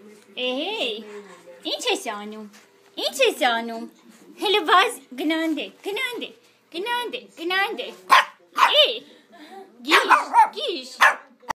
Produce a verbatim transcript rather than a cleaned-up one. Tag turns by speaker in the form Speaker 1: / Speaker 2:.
Speaker 1: Hey, ինչ ես անում, ինչ ես անում, հելը վազ գնանդ է, գնանդ է, գնանդ է, գնանդ է,